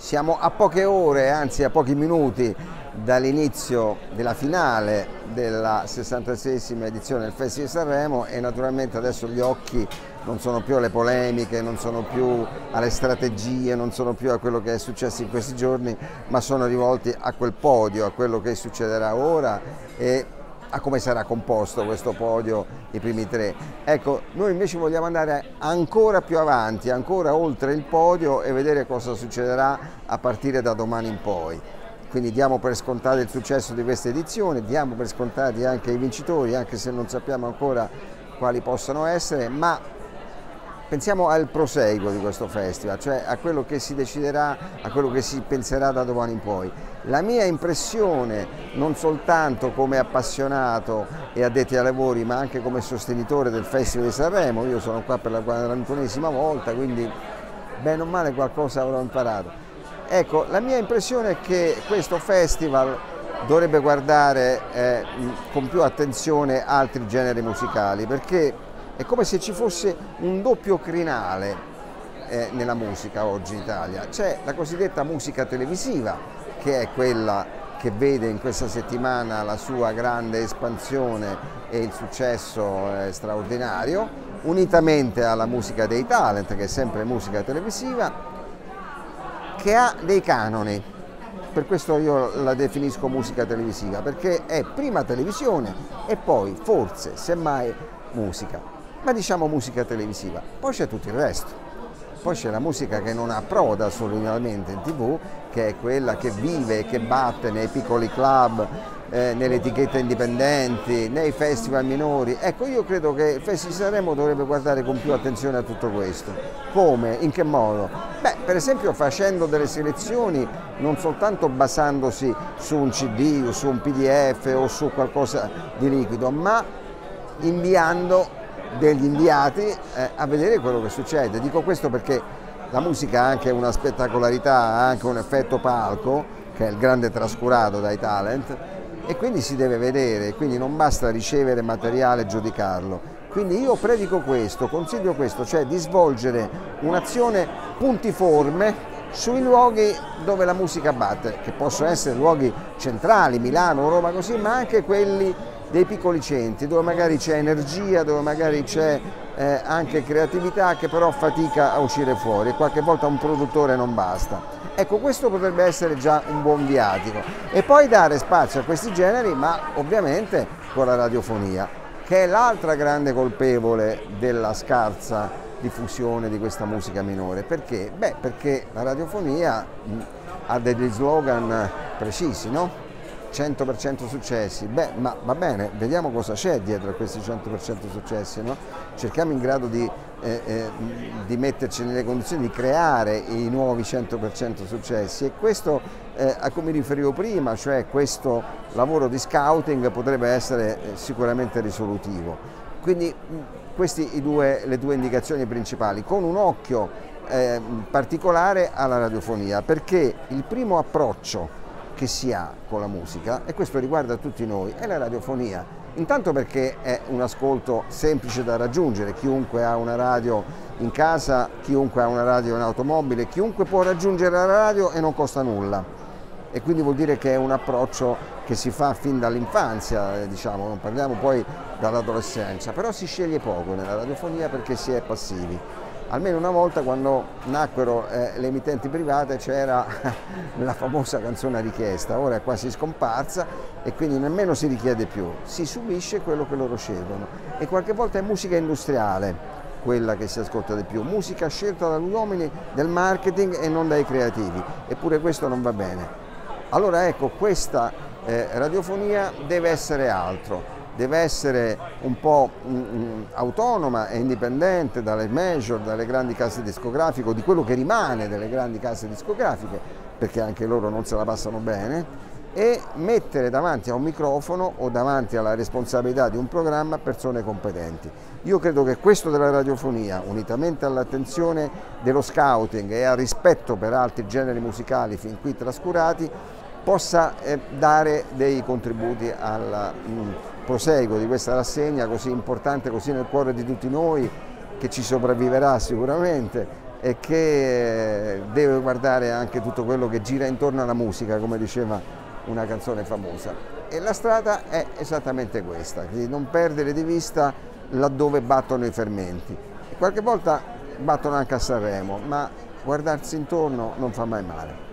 Siamo a poche ore, anzi a pochi minuti dall'inizio della finale della 66esima edizione del Festival di Sanremo e naturalmente adesso gli occhi non sono più alle polemiche, non sono più alle strategie, non sono più a quello che è successo in questi giorni, ma sono rivolti a quel podio, a quello che succederà ora e a come sarà composto questo podio, i primi tre. Ecco, noi invece vogliamo andare ancora più avanti, ancora oltre il podio e vedere cosa succederà a partire da domani in poi. Quindi diamo per scontato il successo di questa edizione, diamo per scontati anche i vincitori, anche se non sappiamo ancora quali possano essere, ma pensiamo al proseguo di questo festival, cioè a quello che si deciderà, a quello che si penserà da domani in poi. La mia impressione, non soltanto come appassionato e addetti ai lavori, ma anche come sostenitore del Festival di Sanremo, io sono qua per la 41esima volta, quindi bene o male qualcosa avrò imparato. Ecco, la mia impressione è che questo festival dovrebbe guardare con più attenzione altri generi musicali, perché è come se ci fosse un doppio crinale nella musica oggi in Italia. C'è la cosiddetta musica televisiva, che è quella che vede in questa settimana la sua grande espansione e il successo straordinario, unitamente alla musica dei talent, che è sempre musica televisiva, che ha dei canoni. Per questo io la definisco musica televisiva, perché è prima televisione e poi forse, semmai, musica. Ma diciamo musica televisiva. Poi c'è tutto il resto. Poi c'è la musica che non approda solamente in TV, che è quella che vive e che batte nei piccoli club, nelle etichette indipendenti, nei festival minori. Ecco, io credo che il Festival di Sanremo dovrebbe guardare con più attenzione a tutto questo. Come? In che modo? Beh, per esempio facendo delle selezioni non soltanto basandosi su un CD o su un PDF o su qualcosa di liquido, ma inviando degli inviati a vedere quello che succede. Dico questo perché la musica ha anche una spettacolarità, ha anche un effetto palco, che è il grande trascurato dai talent, e quindi si deve vedere, quindi non basta ricevere materiale e giudicarlo. Quindi io predico questo, consiglio questo, cioè di svolgere un'azione puntiforme sui luoghi dove la musica batte, che possono essere luoghi centrali, Milano, Roma, così, ma anche quelli dei piccoli centri, dove magari c'è energia, dove magari c'è anche creatività che però fatica a uscire fuori e qualche volta un produttore non basta. Ecco, questo potrebbe essere già un buon viatico e poi dare spazio a questi generi, ma ovviamente con la radiofonia, che è l'altra grande colpevole della scarsa diffusione di questa musica minore. Perché? Beh, perché la radiofonia ha degli slogan precisi, no? 100% successi, beh, ma va bene, vediamo cosa c'è dietro a questi 100% successi, no? Cerchiamo in grado di metterci nelle condizioni di creare i nuovi 100% successi e questo, a cui mi riferivo prima, cioè questo lavoro di scouting potrebbe essere sicuramente risolutivo. Quindi queste le due indicazioni principali, con un occhio particolare alla radiofonia, perché il primo approccio che si ha con la musica, e questo riguarda tutti noi, è la radiofonia. Intanto perché è un ascolto semplice da raggiungere, chiunque ha una radio in casa, chiunque ha una radio in automobile, chiunque può raggiungere la radio e non costa nulla. E quindi vuol dire che è un approccio che si fa fin dall'infanzia, diciamo, non parliamo poi dall'adolescenza, però si sceglie poco nella radiofonia perché si è passivi. Almeno una volta, quando nacquero le emittenti private, c'era la famosa canzone a richiesta, ora è quasi scomparsa e quindi nemmeno si richiede più, si subisce quello che loro scelgono e qualche volta è musica industriale quella che si ascolta di più, musica scelta dagli uomini del marketing e non dai creativi, eppure questo non va bene. Allora ecco, questa radiofonia deve essere altro. Deve essere un po' autonoma e indipendente dalle major, dalle grandi case discografiche o di quello che rimane delle grandi case discografiche, perché anche loro non se la passano bene, e mettere davanti a un microfono o davanti alla responsabilità di un programma persone competenti. Io credo che questo della radiofonia, unitamente all'attenzione dello scouting e al rispetto per altri generi musicali fin qui trascurati, possa dare dei contributi al proseguo di questa rassegna così importante, così nel cuore di tutti noi, che ci sopravviverà sicuramente e che deve guardare anche tutto quello che gira intorno alla musica, come diceva una canzone famosa. E la strada è esattamente questa, di non perdere di vista laddove battono i fermenti. Qualche volta battono anche a Sanremo, ma guardarsi intorno non fa mai male.